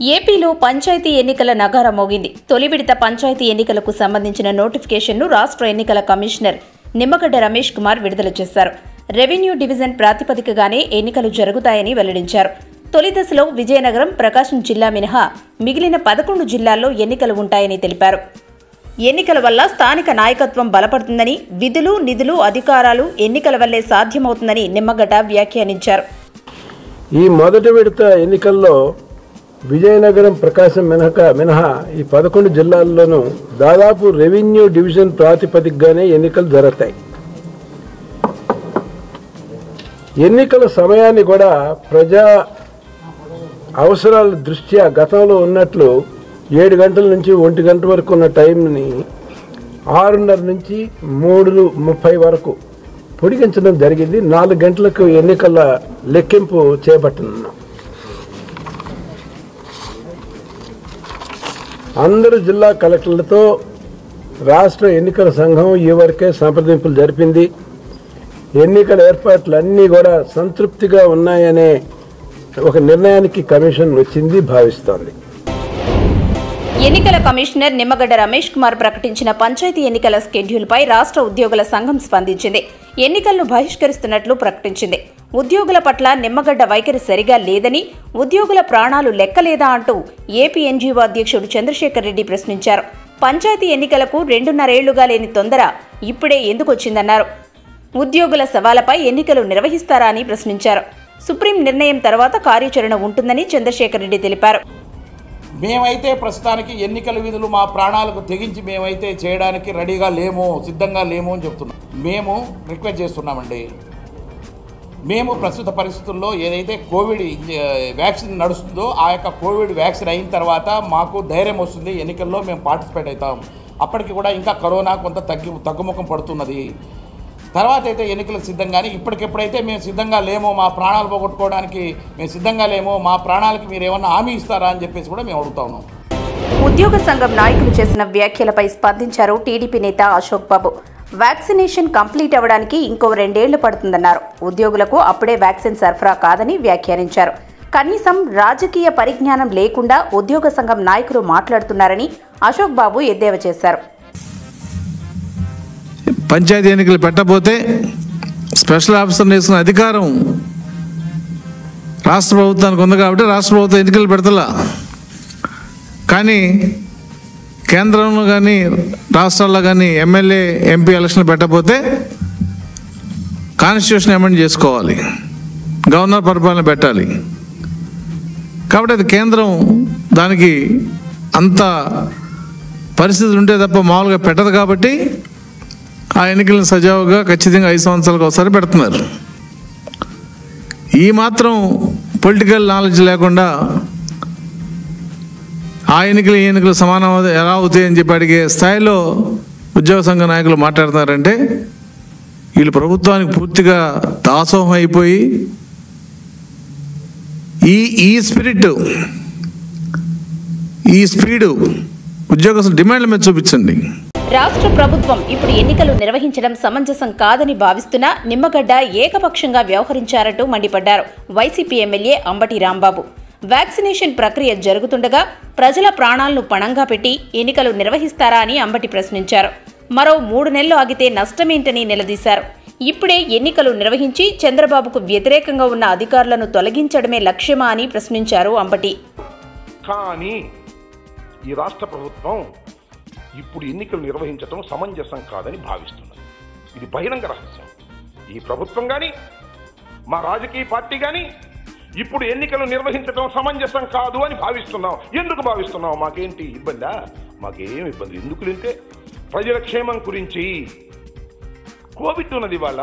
ఏపీలో పంచాయతీ ఎన్నికల నగారా మోగింది. తొలి విడత పంచాయతీ ఎన్నికలకు సంబంధించిన నోటిఫికేషన్ను రాష్ట్ర ఎన్నికల కమిషనర్ నిమ్మగడ్డ రమేష్ కుమార్ విడుదల చేశారు. రెవెన్యూ డివిజన్ ప్రాతిపదికగానే ఎన్నికలు జరుగుతాయని వెల్లడించారు. తొలి దశలో విజయనగరం, ప్రకాశం జిల్లా మినహా మిగిలిన 11 జిల్లాల్లో ఎన్నికలు ఉంటాయని తెలిపారు. ఎన్నికల వల్ల స్థానిక నాయకత్వం బలపడుతుందని, విధులు, నిధులు, అధికారాలు ఎన్నికల వల్లే సాధ్యమవుతుందని నిమ్మగడ్డ వ్యాఖ్యానించారు. ఈ మొదటి విడత ఎన్నికల్లో విజయనగరం, ప్రకాశం మినహా ఈ 11 జిల్లాల్లోనూ దాదాపు రెవెన్యూ డివిజన్ ప్రాతిపదికగానే ఎన్నికలు జరుగుతాయి. ఎన్నికల సమయాన్ని కూడా ప్రజా అవసరాల దృష్ట్యా గతంలో ఉన్నట్లు 7 గంటల నుంచి 1 గంట వరకు ఉన్న టైంని 6:30 నుంచి 3:30 వరకు పొడిగించడం జరిగింది. 4 గంటలకు ఎన్నికల లెక్కింపు చేపట్టనున్నాం. అందరూ జిల్లా కలెక్టర్లతో రాష్ట్ర ఎన్నికల సంఘం ఈ వరకే సంప్రదింపులు జరిపింది. ఎన్నికల ఏర్పాట్లన్నీ కూడా సంతృప్తిగా ఉన్నాయనే ఒక నిర్ణయానికి కమిషన్ వచ్చింది భావిస్తోంది. ఎన్నికల కమిషనర్ నిమ్మగడ్డ రమేష్ కుమార్ ప్రకటించిన పంచాయతీ ఎన్నికల స్కెడ్యూల్పై రాష్ట్ర ఉద్యోగుల సంఘం స్పందించింది. ఎన్నికలను బహిష్కరిస్తున్నట్లు ప్రకటించింది. ఉద్యోగుల పట్ల నిమ్మగడ్డ వైఖరి సరిగా లేదని, ఉద్యోగుల ప్రాణాలు లెక్కలేదా అంటూ ఏపీ ఎన్జీఓ అధ్యక్షుడు చంద్రశేఖర్ రెడ్డి ప్రశ్నించారు. పంచాయతీ ఎన్నికలకు 2.5 ఏళ్లుగా లేని తొందర ఇప్పుడే ఎందుకొచ్చిందన్నారు. ఉద్యోగుల సవాలపై ఎన్నికలు నిర్వహిస్తారా అని ప్రశ్నించారు. సుప్రీం నిర్ణయం తర్వాత కార్యాచరణ ఉంటుందని చంద్రశేఖర్ రెడ్డి తెలిపారు. మేమైతే ప్రస్తుతానికి ఎన్నికల విధులు మా ప్రాణాలకు తెగించి మేమైతే చేయడానికి రెడీగా లేము, సిద్ధంగా లేము అని చెప్తున్నాం. మేము రిక్వెస్ట్ చేస్తున్నామండి. మేము ప్రస్తుత పరిస్థితుల్లో ఏదైతే కోవిడ్ వ్యాక్సిన్ నడుస్తుందో ఆ యొక్క కోవిడ్ వ్యాక్సిన్ అయిన తర్వాత మాకు ధైర్యం వస్తుంది, ఎన్నికల్లో మేము పార్టిసిపేట్ అవుతాం. అప్పటికి కూడా ఇంకా కరోనా కొంత తగ్గుముఖం పడుతున్నది. తర్వాత అయితే ఎన్నికలకు సిద్ధం. కానీ ఇప్పటికెప్పుడైతే మేము సిద్ధంగా లేమో, మా ప్రాణాలు పోగొట్టుకోవడానికి మేము సిద్ధంగా లేమో, మా ప్రాణాలకి మీరు ఏమన్నా హామీ ఇస్తారా అని చెప్పేసి కూడా మేము అడుగుతా ఉన్నాం. ఉద్యోగ సంఘం నాయకులు చేసిన వ్యాఖ్యలపై స్పందించారు టీడీపీ నేత అశోక్ బాబు. వ్యాక్సినేషన్ కంప్లీట్ అవ్వడానికి ఇంకో 2 ఏళ్లు పడుతుందన్నారు. ఉద్యోగులకు అప్పుడే వ్యాక్సిన్ సరఫరా కాదని వ్యాఖ్యానించారు. కనీసం రాజకీయ పరిజ్ఞానం లేకుండా ఉద్యోగ సంఘం నాయకులు మాట్లాడుతున్నారని అశోక్ బాబు ఎద్దేవా చేశారు. పంచాయతీ ఎన్నికలు పెట్టబోతే స్పెషల్ ఆఫీసర్ వేసుకున్న అధికారం రాష్ట్ర ప్రభుత్వానికి ఉంది కాబట్టి రాష్ట్ర ప్రభుత్వం ఎన్నికలు పెడతలా. కానీ కేంద్రంలో కానీ రాష్ట్రాల్లో కానీ ఎమ్మెల్యే, ఎంపీ ఎలక్షన్లు పెట్టబోతే కాన్స్టిట్యూషన్ అమెండ్ చేసుకోవాలి, గవర్నర్ పరిపాలన పెట్టాలి. కాబట్టి అది కేంద్రం దానికి అంత పరిస్థితులు ఉంటే తప్ప మామూలుగా పెట్టదు. కాబట్టి ఆ ఎన్నికలను సజావుగా ఖచ్చితంగా 5 సంవత్సరాలకు ఒకసారి పెడుతున్నారు. ఈ మాత్రం పొలిటికల్ నాలెడ్జ్ లేకుండా ఆ ఎన్నికలు ఈ ఎన్నికలు సమానం ఎలా అవుతాయి అని చెప్పి అడిగే స్థాయిలో ఉద్యోగ సంఘ నాయకులు మాట్లాడుతున్నారంటే వీళ్ళు ప్రభుత్వానికి పూర్తిగా దాసోహం అయిపోయి ఈ స్పీడు ఉద్యోగస్తుల డిమాండ్ల మీద చూపించండి. రాష్ట్ర ప్రభుత్వం ఇప్పుడు ఎన్నికలు నిర్వహించడం సమంజసం కాదని భావిస్తున్నా నిమ్మగడ్డ ఏకపక్షంగా వ్యవహరించారంటూ మండిపడ్డారు. YCP MLA Ambati Rambabu vaccination ప్రక్రియ జరుగుతుండగా ప్రజల ప్రాణాలను పణంగా పెట్టి ఎన్నికలు నిర్వహిస్తారా అని అంబటి ప్రశ్నించారు. మరో 3 నెలలు ఆగితే నష్టమేంటని నిలదీశారు. ఇప్పుడే ఎన్నికలు నిర్వహించి చంద్రబాబుకు వ్యతిరేకంగా ఉన్న అధికారులను తొలగించడమే లక్ష్యమా అని ప్రశ్నించారు అంబటి. కానీ ఈ రాష్ట్ర ప్రభుత్వం ఇప్పుడు ఎన్నికలు నిర్వహించడం సమంజసం కాదని భావిస్తున్నది. ఇది బహిరంగ రహస్యం. ఈ ప్రభుత్వం కానీ మా రాజకీయ పార్టీ కానీ ఇప్పుడు ఎన్నికలు నిర్వహించడం సమంజసం కాదు అని భావిస్తున్నాం. ఎందుకు భావిస్తున్నాం? మాకేంటి ఇబ్బందా? మాకేం ఇబ్బంది ఎందుకు లేంటే ప్రజల క్షేమం గురించి. కోవిడ్ ఉన్నది, ఇవాళ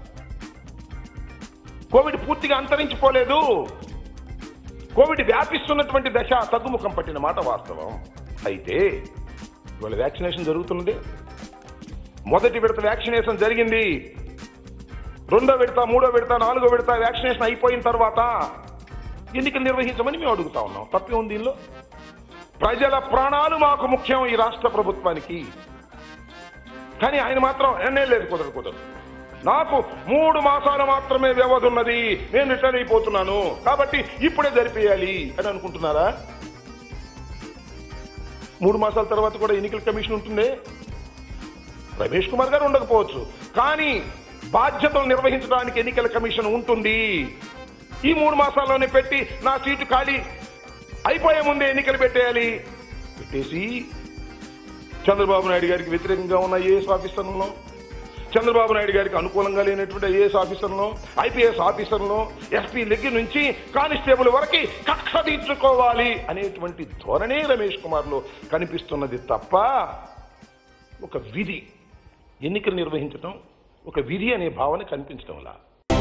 కోవిడ్ పూర్తిగా అంతరించిపోలేదు. కోవిడ్ వ్యాపిస్తున్నటువంటి దశ తగ్గుముఖం పట్టిన మాట వాస్తవం. అయితే ఇవాళ వ్యాక్సినేషన్ జరుగుతున్నది. మొదటి విడత వ్యాక్సినేషన్ జరిగింది. 2వ విడత, 3వ విడత, 4వ విడత వ్యాక్సినేషన్ అయిపోయిన తర్వాత ఎన్నికలు నిర్వహించమని మేము అడుగుతా ఉన్నాం. తప్పే ఉంది దీనిలో? ప్రజల ప్రాణాలు మాకు ముఖ్యం ఈ రాష్ట్ర ప్రభుత్వానికి. కానీ ఆయన మాత్రం లేదు, కుదరదు. నాకు 3 మాసాలు మాత్రమే వ్యవధి ఉన్నది, నేను రిటర్న్ అయిపోతున్నాను కాబట్టి ఇప్పుడే జరిపేయాలి అని అనుకుంటున్నారా? 3 మాసాల తర్వాత కూడా ఎన్నికల కమిషన్ ఉంటుంది. రమేష్ కుమార్ గారు ఉండకపోవచ్చు, కానీ బాధ్యతలు నిర్వహించడానికి ఎన్నికల కమిషన్ ఉంటుంది. ఈ 3 మాసాల్లోనే పెట్టి నా సీటు ఖాళీ అయిపోయే ముందే ఎన్నికలు పెట్టేసి చంద్రబాబు నాయుడు గారికి వ్యతిరేకంగా ఉన్న ఐఏఎస్ ఆఫీసర్లను, చంద్రబాబు నాయుడు గారికి అనుకూలంగా లేనటువంటి ఐఏఎస్ ఆఫీసర్లను, ఐపీఎస్ ఆఫీసర్లను, ఎస్పీ దగ్గర నుంచి కానిస్టేబుల్ వరకు కక్ష తీర్చుకోవాలి అనేటువంటి ధోరణే రమేష్ కుమార్లో కనిపిస్తున్నది తప్ప ఒక విధి, ఎన్నికలు నిర్వహించడం ఒక విధి అనే భావన కనిపించడంలా.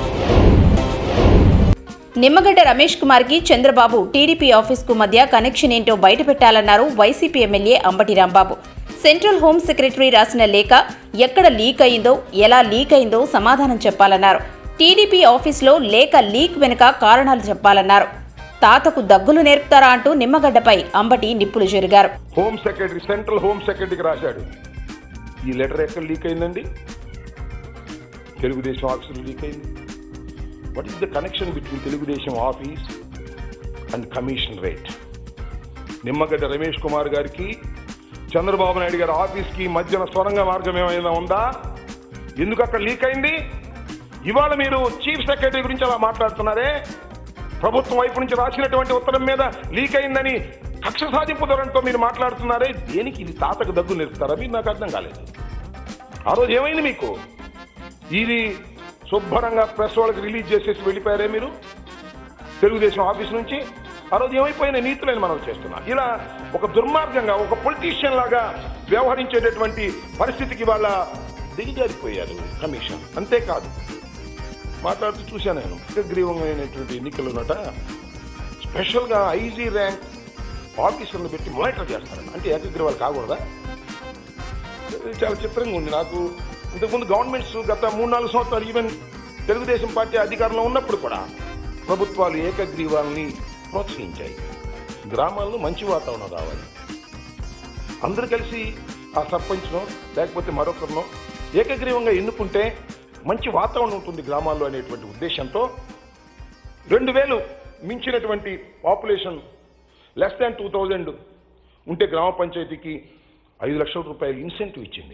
నిమ్మగడ్డ రమేష్ కుమార్ కి చంద్రబాబు టీడీపీ ఆఫీస్ కు మధ్య కనెక్షన్ ఏంటో బయటపెట్టాలన్నారు YCP MLA Ambati Rambabu. Central home secretary రాసిన లేఖ ఎక్కడ లీక్ అయిందో, ఎలా లీక్ అయిందో సమాధానం చెప్పాలన్నారు. టీడీపీ ఆఫీసులో లేఖ లీక్ వెనుక కారణాలు చెప్పాలన్నారు. తాతకు దగ్గులు నేర్పుతారా అంటూ నిమ్మగడ్డపై అంబటి నిప్పులు చెరిగారు. హోం సెక్రటరీ, సెంట్రల్ హోం సెక్రటరీకి రాశాడు. ఈ లెటర్ ఎక్కడ లీక్ అయిందండి? తెలుగుదేశం ఆఫీసులో లీక్ అయింది. What is the connection between Telugu Desam office and commissionerate? Nimmagadda Ramesh Kumar గారికి చంద్రబాబు నాయుడు గారి ఆఫీస్కి మధ్యన సొరంగ మార్గం ఏమైనా ఉందా? ఎందుకు అక్కడ లీక్ అయింది? ఇవాళ మీరు చీఫ్ సెక్రటరీ గురించి అలా మాట్లాడుతున్నారే, ప్రభుత్వం వైపు నుంచి రాసినటువంటి ఉత్తరం మీద లీక్ అయిందని కక్ష సాధింపు ధోరణితో మీరు మాట్లాడుతున్నారే, దేనికి? ఇది తాతకు దగ్గు నేర్పుతారా? మీరు నాకు అర్థం కాలేదు. ఆ రోజు ఏమైంది మీకు? ఇది శుభ్రంగా ప్రెస్ వాళ్ళకి రిలీజ్ చేసేసి వెళ్ళిపోయారే మీరు తెలుగుదేశం ఆఫీస్ నుంచి. ఆ రోజు ఏమైపోయిన నీతులని మనం చేస్తున్నాం. ఇలా ఒక దుర్మార్గంగా ఒక పొలిటీషియన్ లాగా వ్యవహరించేటటువంటి పరిస్థితికి వాళ్ళ దిగజారిపోయారు కమిషన్. అంతేకాదు, మాట్లాడుతూ చూశాను నేను, ఏకగ్రీవమైనటువంటి ఎన్నికలున్నట స్పెషల్గా ఐజీ ర్యాంక్ ఆఫీసర్లు పెట్టి మానిటర్ చేస్తారని. అంటే ఏకగ్రీవాలు కాకూడదా? చాలా చిత్రంగా ఉంది నాకు. ఇంతకుముందు గవర్నమెంట్స్ గత 3-4 సంవత్సరాలు ఈవెన్ తెలుగుదేశం పార్టీ అధికారంలో ఉన్నప్పుడు కూడా ప్రభుత్వాలు ఏకగ్రీవాలని ప్రోత్సహించాయి. గ్రామాల్లో మంచి వాతావరణం రావాలి, అందరూ కలిసి ఆ సర్పంచ్నో లేకపోతే మరొకరినో ఏకగ్రీవంగా ఎన్నుకుంటే మంచి వాతావరణం ఉంటుంది గ్రామాల్లో అనేటువంటి ఉద్దేశంతో 2000 మించినటువంటి పాపులేషన్ లెస్ దాన్ 2000 ఉంటే గ్రామ పంచాయతీకి 5 లక్షల రూపాయలు ఇన్సెంటివ్ ఇచ్చింది.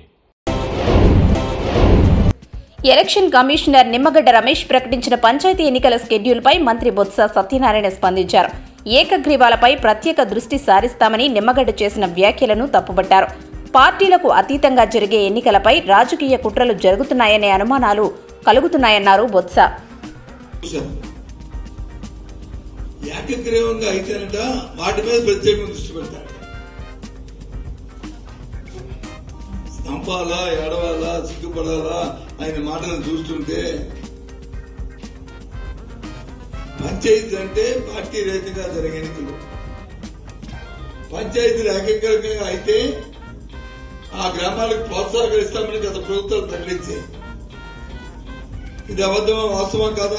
ఎలక్షన్ కమిషనర్ నిమ్మగడ్డ రమేష్ ప్రకటించిన పంచాయతీ ఎన్నికల షెడ్యూల్పై మంత్రి బొత్స సత్యనారాయణ స్పందించారు. ఏకగ్రీవాలపై ప్రత్యేక దృష్టి సారిస్తామని నిమ్మగడ్డ చేసిన వ్యాఖ్యలను తప్పుబట్టారు. పార్టీలకు అతీతంగా జరిగే ఎన్నికలపై రాజకీయ కుట్రలు జరుగుతున్నాయనే అనుమానాలు కలుగుతున్నాయన్నారు బొత్స. ఏకగ్రీవంగా అయితేనట వాటి మీద ప్రత్యేకంగా దృష్టి పెడతారు. చంపాలా, ఏడవాలా, సిగ్గుపడాలా ఆయన మాటలను చూస్తుంటే, పంచాయతీ అంటే పార్టీ రహితంగా జరిగే ఎన్నికలు. పంచాయతీలు ఏకగ్రీవంగా అయితే ఆ గ్రామాలకు ప్రోత్సాహకరిస్తామని గత ప్రభుత్వాలు ప్రకటించాయి. ఇది అబద్ధమా, వాస్తవం కాదా?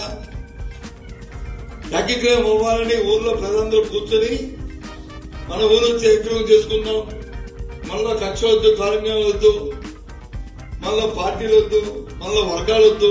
ఏకగ్రీవం అవ్వాలని ఊర్లో ప్రజలందరూ కూర్చొని మన ఊరు వచ్చి ఏకగ్రీవం చేసుకుందాం, మళ్ళా కక్ష వద్దు, కారణ్యం వద్దు, మళ్ళా పార్టీలు వద్దు, మళ్ళా వర్గాలు వద్దు,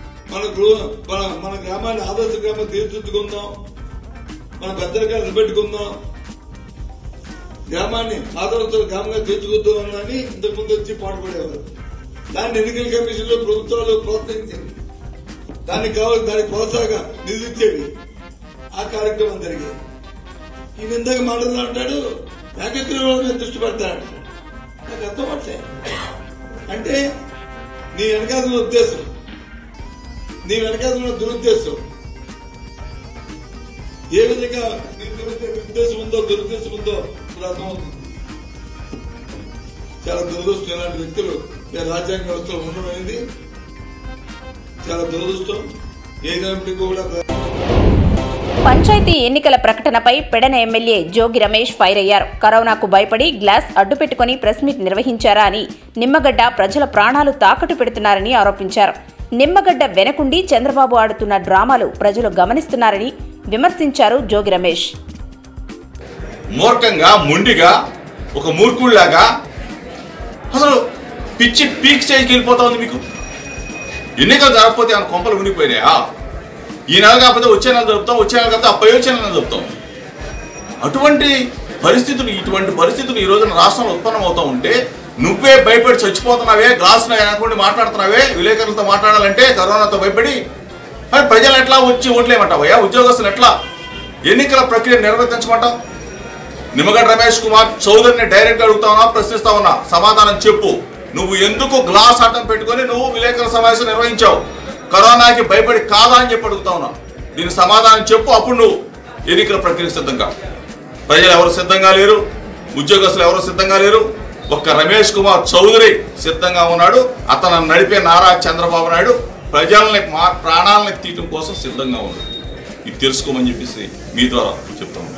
మన గ్రామాన్ని ఆదర్శ గ్రామం తీర్చిదిద్దుకుందాం, మన పెద్దరికాలు నిలబెట్టుకుందాం, గ్రామాన్ని ఆదర్శ గ్రామంగా తీర్చుకుందాం అని ఇంతకుముందు వచ్చి పాటుపడేవారు. దాన్ని ఎన్నికల కమిషన్ లో ప్రభుత్వాలు ప్రోత్సహించింది. దానికి ప్రోత్సాహంగా నిధులిచ్చేవి. ఆ కార్యక్రమం జరిగేది. ఈయన ఇందాక మాట్లాడుతూ అంటాడు ఏకగ్రీవాల మీద దృష్టి పెడతాడు. నాకు అర్థమవుతాయి. అంటే నీ వెనకాల ఉద్దేశం, నీ వెనకాల దురుద్దేశం, ఏ విధంగా నీ ఉద్దేశం ఉందో దురుద్దేశం ఉందో ఇప్పుడు అర్థమవుతుంది. చాలా దురదృష్టం ఇలాంటి వ్యక్తులు రాజ్యాంగ వ్యవస్థలో ఉండడం అనేది చాలా దురదృష్టం. ఏదైనప్పటికీ కూడా పంచాయతీ ఎన్నికల ప్రకటనపై పెడన ఎమ్మెల్యే జోగి రమేష్ ఫైర్ అయ్యారు. కరోనాకు భయపడి గ్లాస్ అడ్డుపెట్టుకుని ప్రెస్ మీట్ నిర్వహించారా అని నిమ్మగడ్డ ప్రజల ప్రాణాలు తాకట్టు పెడుతున్నారని ఆరోపించారు. నిమ్మగడ్డ వెనకుండి చంద్రబాబు ఆడుతున్న డ్రామాలు ప్రజలు గమనిస్తున్నారని విమర్శించారు జోగి రమేష్. మూర్ఖంగా, మొండిగా, ఒక మూర్ఖుళ్లాగా అసలు పిచ్చి పీక్ స్టేజ్కి వెళ్ళిపోతా ఉంది. మీకు ఎన్నికలు జరగకపోతే ఆయన కొంపలు ఉండిపోయినాయా? ఈ నెల కాకపోతే వచ్చే నెల జరుపుతాం, వచ్చే నెల కాకపోతే 50 వచ్చే నెల జరుపుతాం. అటువంటి పరిస్థితులు, ఇటువంటి పరిస్థితులు ఈ రోజున రాష్ట్రంలో ఉత్పన్నం అవుతూ ఉంటే నువ్వే భయపడి చచ్చిపోతున్నావే, గ్లాసులో అనుకోండి మాట్లాడుతున్నావే, విలేకరులతో మాట్లాడాలంటే కరోనాతో భయపడి. మరి ప్రజలు ఎట్లా వచ్చి ఓట్లేమంటావయ్యా? ఉద్యోగస్తులు ఎట్లా ఎన్నికల ప్రక్రియ నిర్వర్తించమంటావు? నిమ్మగడ్డ రమేష్ కుమార్ చౌదరిని డైరెక్ట్గా అడుగుతా ఉన్నా, ప్రశ్నిస్తా ఉన్నా, సమాధానం చెప్పు. నువ్వు ఎందుకు గ్లాస్ అడ్డం పెట్టుకొని నువ్వు విలేకరుల సమావేశం నిర్వహించావు? కరోనాకి భయపడి కాదా అని చెప్పి అడుగుతా ఉన్నా. దీనికి సమాధానం చెప్పు. అప్పుడు నువ్వు ఎన్నికల ప్రక్రియకు సిద్ధంగా. ప్రజలు ఎవరు సిద్ధంగా లేరు, ఉద్యోగస్తులు ఎవరు సిద్ధంగా లేరు. ఒక్క రమేష్ కుమార్ చౌదరి సిద్ధంగా ఉన్నాడు. అతను నడిపే నారా చంద్రబాబు నాయుడు ప్రజల్ని ప్రాణాలను తీయటం కోసం సిద్ధంగా ఉన్నాడు. ఇది తెలుసుకోమని చెప్పేసి మీ ద్వారా చెప్తా ఉన్నాను.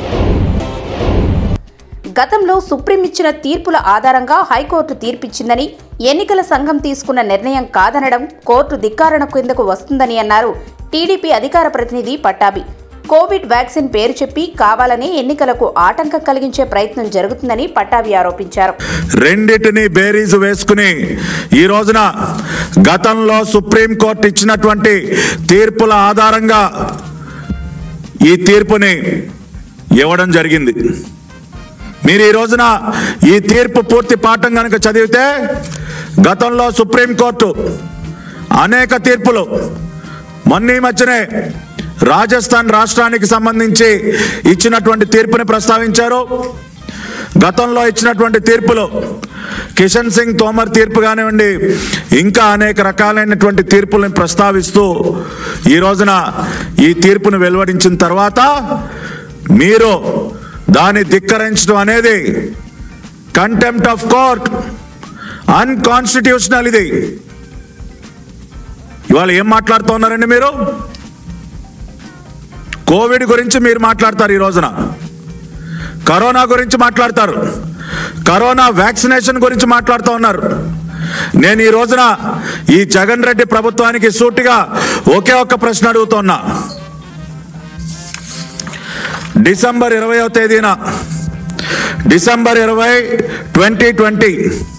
గతంలో సుప్రీం ఇచ్చిన తీర్పుల ఆధారంగా హైకోర్టు తీర్పిచ్చిందని, ఎన్నికల సంఘం తీసుకున్న నిర్ణయం కాదనడం కోర్టు ధిక్కారణ కిందకు వస్తుందని అన్నారు టీడీపీ అధికార ప్రతినిధి పట్టాభి. కోవిడ్ వ్యాక్సిన్ పేరు చెప్పి కావాలనే ఎన్నికలకు ఆటంకం కలిగించే ప్రయత్నం జరుగుతుందని పట్టాభి ఆరోపించారు. రెండింటిని బేరీజు వేసుకుని ఈ రోజున గతంలో సుప్రీంకోర్టు ఇచ్చినటువంటి తీర్పుల ఆధారంగా ఈ తీర్పుని ఇవ్వడం జరిగింది. మీరు ఈ రోజున ఈ తీర్పు పూర్తి పాఠం కనుక చదివితే గతంలో సుప్రీంకోర్టు అనేక తీర్పులు, మొన్న ఈ మధ్యనే రాజస్థాన్ రాష్ట్రానికి సంబంధించి ఇచ్చినటువంటి తీర్పుని ప్రస్తావించారు. గతంలో ఇచ్చినటువంటి తీర్పులు కిషన్ సింగ్ తోమర్ తీర్పు కానివ్వండి, ఇంకా అనేక రకాలైనటువంటి తీర్పులను ప్రస్తావిస్తూ ఈ రోజున ఈ తీర్పును వెలువడించిన తర్వాత మీరు దాన్ని ధిక్కరించడం అనేది కంటెంప్ట్ ఆఫ్ కోర్ట్, అన్కాన్స్టిట్యూషనల్. ఇది ఇవాళ ఏం మాట్లాడుతూ ఉన్నారండి మీరు? కోవిడ్ గురించి మీరు మాట్లాడతారు, ఈ రోజున కరోనా గురించి మాట్లాడతారు, కరోనా వ్యాక్సినేషన్ గురించి మాట్లాడుతూ ఉన్నారు. నేను ఈ రోజున ఈ జగన్ రెడ్డి ప్రభుత్వానికి సూటిగా ఒకే ఒక్క ప్రశ్న అడుగుతున్నా. డిసెంబర్ 20వ తేదీన, డిసెంబర్ 20, 2020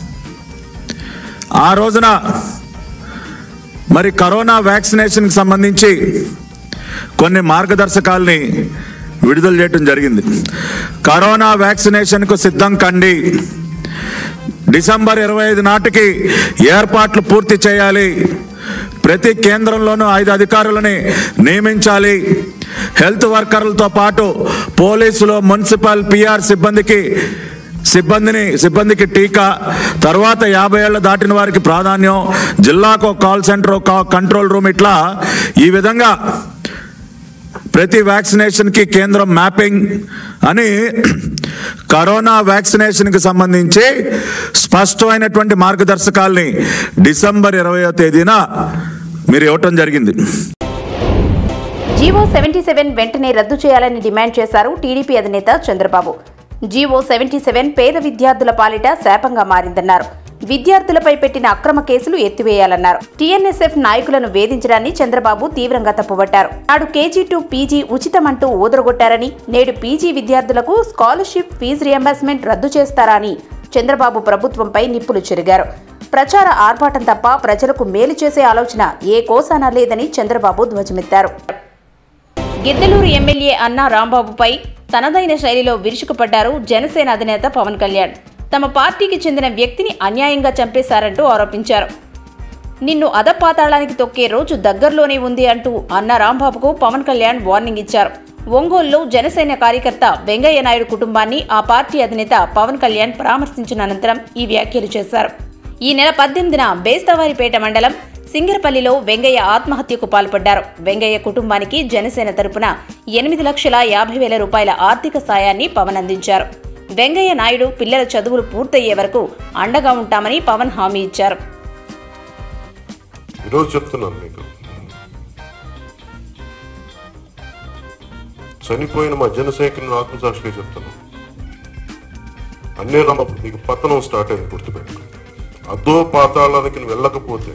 ఆ రోజున మరి కరోనా వ్యాక్సినేషన్కి సంబంధించి కొన్ని మార్గదర్శకాల్ని విడుదల చేయడం జరిగింది. కరోనా వ్యాక్సినేషన్కు సిద్ధం కండి, డిసెంబర్ 25 నాటికి ఏర్పాట్లు పూర్తి చేయాలి, ప్రతి కేంద్రంలోనూ 5 అధికారులని నియమించాలి, హెల్త్ వర్కర్లతో పాటు పోలీసులు, మున్సిపల్, పిఆర్ సిబ్బందికి టీకా, తర్వాత 50 ఏళ్ల దాటిన వారికి ప్రాధాన్యం, జిల్లాకు కాల్ సెంటర్, కంట్రోల్ రూమ్, ఇట్లా ఈ విధంగా ప్రతి వ్యాక్సినేషన్కి కేంద్రం మ్యాపింగ్ అని కరోనా వ్యాక్సినేషన్కి సంబంధించి స్పష్టమైనటువంటి మార్గదర్శకాల్ని డిసెంబర్ 20వ తేదీన మీరు ఇవ్వటం జరిగింది. జీవో 77 వెంటనే రద్దు చేయాలని డిమాండ్ చేశారు టీడీపీ అధినేత చంద్రబాబు. జీవో 77 పేద విద్యార్థుల పాలిట శాపంగా మారిందన్నారు. విద్యార్థులపై పెట్టిన అక్రమ కేసులు ఎత్తివేయాలన్నారు. టీఎన్ఎస్ఎఫ్ నాయకులను వేధించడాన్ని చంద్రబాబు తీవ్రంగా తప్పుపట్టారు. నాడు కేజీ టు పీజీ ఉచితమంటూ ఊదరగొట్టారని, నేడు పీజీ విద్యార్థులకు స్కాలర్షిప్ ఫీజు రియంబర్స్మెంట్ రద్దు చేస్తారా అని చంద్రబాబు ప్రభుత్వంపై నిప్పులు చెరిగారు. ప్రచార ఆర్భాటం తప్ప ప్రజలకు మేలు చేసే ఆలోచన ఏ కోసానా లేదని చంద్రబాబు ధ్వజమెత్తారు. గిద్దలూరు ఎమ్మెల్యే అన్నా రాంబాబుపై తనదైన శైలిలో విరుచుకుపడ్డారు జనసేన అధినేత పవన్ కళ్యాణ్. తమ పార్టీకి చెందిన వ్యక్తిని అన్యాయంగా చంపేశారంటూ ఆరోపించారు. నిన్ను అధపాతాళానికి తొక్కే రోజు దగ్గరలోనే ఉంది అంటూ అన్నా రాంబాబుకు పవన్ కళ్యాణ్ వార్నింగ్ ఇచ్చారు. ఒంగోలులో జనసేన కార్యకర్త వెంగయ్య నాయుడు కుటుంబాన్ని ఆ పార్టీ అధినేత పవన్ కళ్యాణ్ పరామర్శించిన అనంతరం ఈ వ్యాఖ్యలు చేశారు. ఈ నెల 18న బేస్తవారిపేట మండలం సింగరపల్లిలో వెంగయ్య ఆత్మహత్యకు పాల్పడ్డారు. వెంగయ్య కుటుంబానికి జనసేన తరపున 8,50,000 రూపాయల ఆర్థిక సాయాన్ని పవన్ అందించారు. వెంగయ్య నాయుడు పిల్లల చదువులు పూర్తయ్యే వరకు అండగా ఉంటామని పవన్ హామీ ఇచ్చారు. ఈరోజు చెప్తున్నాను మీకు, చనిపోయిన మా జనసైనికులను ఆత్మసాక్షిగా చెప్తున్నాను. అన్ని రంగం నీకు పతనం స్టార్ట్ అయింది, గుర్తుపెట్టు. అదో పాతాళానికి నువ్వు వెళ్ళకపోతే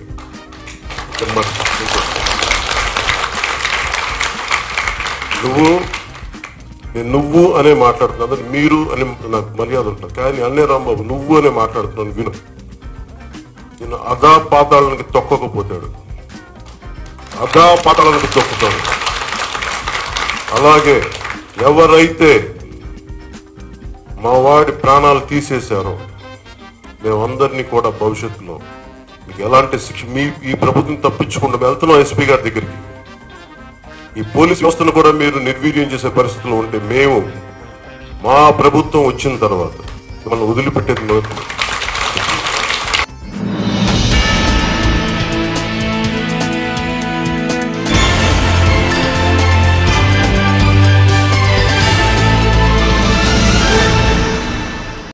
నువ్వు అనే మాట్లాడుతున్నావు, అది మీరు అని నాకు మర్యాద ఉంటుంది. కానీ అన్నే రాంబాబు నువ్వు అనే మాట్లాడుతున్నాను, విను. నేను అదా పాతాళానికి తొక్కకపోతాడు, అదా పాతాళానికి తొక్కుతాడు. అలాగే ఎవరైతే మా వాడి ప్రాణాలు తీసేశారో మేమందరినీ కూడా భవిష్యత్తులో మీకు ఎలాంటి శిక్ష ఈ ప్రభుత్వం తప్పించుకుంటూ వెళ్తున్నాం ఎస్పీ గారి దగ్గరికి. ఈ పోలీస్ వ్యవస్థను కూడా మీరు నిర్వీర్యం చేసే పరిస్థితులు ఉంటే మేము మా ప్రభుత్వం వచ్చిన తర్వాత మనం వదిలిపెట్టేది